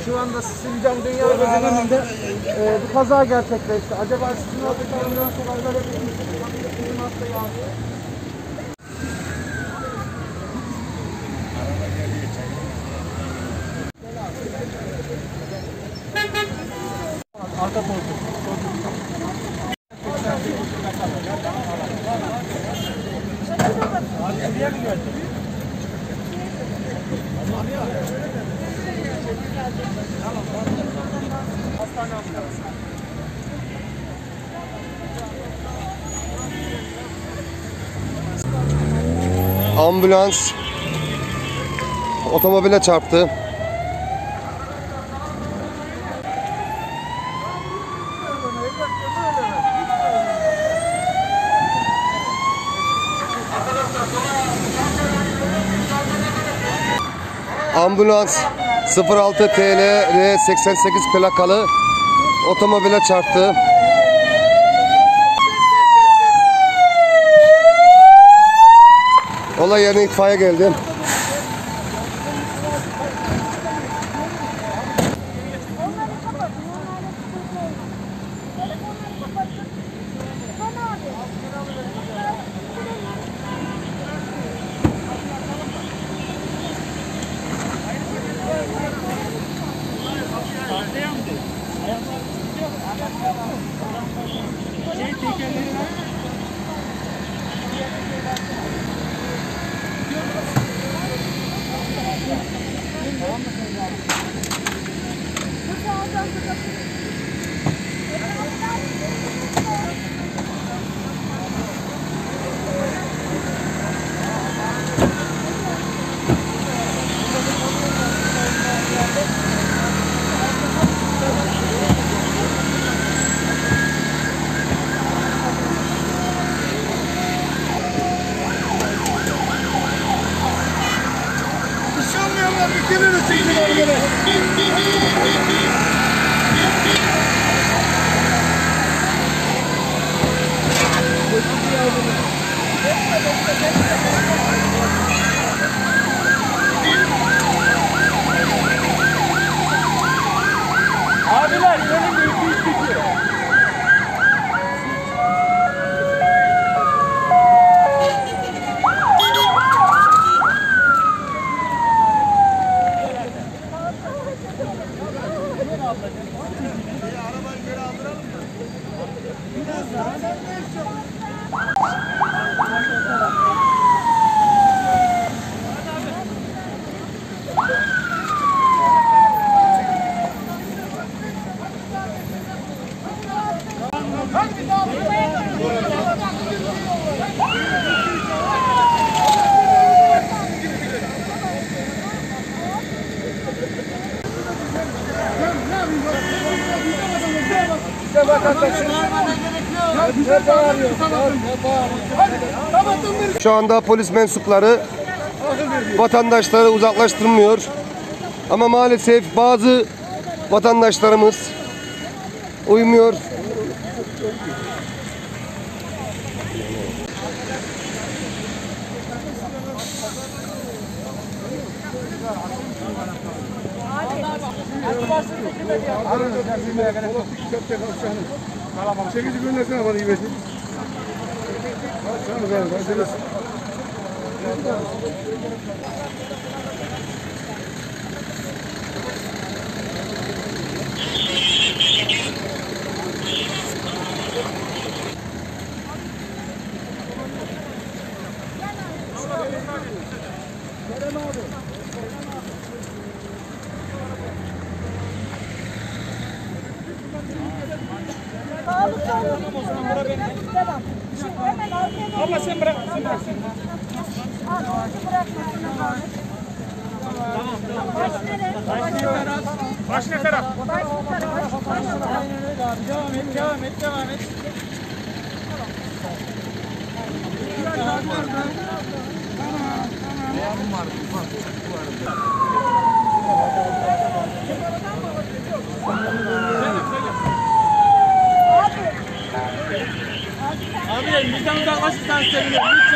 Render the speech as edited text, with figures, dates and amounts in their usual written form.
şu anda Sincan Dünya Gözü'nün önünde bir kaza gerçekleşti. Acaba sizin oradaki ambulans olayları yapıyor musunuz? Bizim hastayı aldı. Arka koltuk. Ambulans otomobile çarptı. Ambulans 06 TL R88 plakalı otomobile çarptı. Olay yerine itfaiye geldi. Abiler gelin bir iş bitiyor. Şu anda polis mensupları vatandaşları uzaklaştırmıyor. Ama maalesef bazı vatandaşlarımız uymuyor. Çekici göndersene bana iyi besin. Abla sen bırak, sen bırak. Baş ne taraf? Devam et. Abiler bizden uzaklaşırsan sevinirim.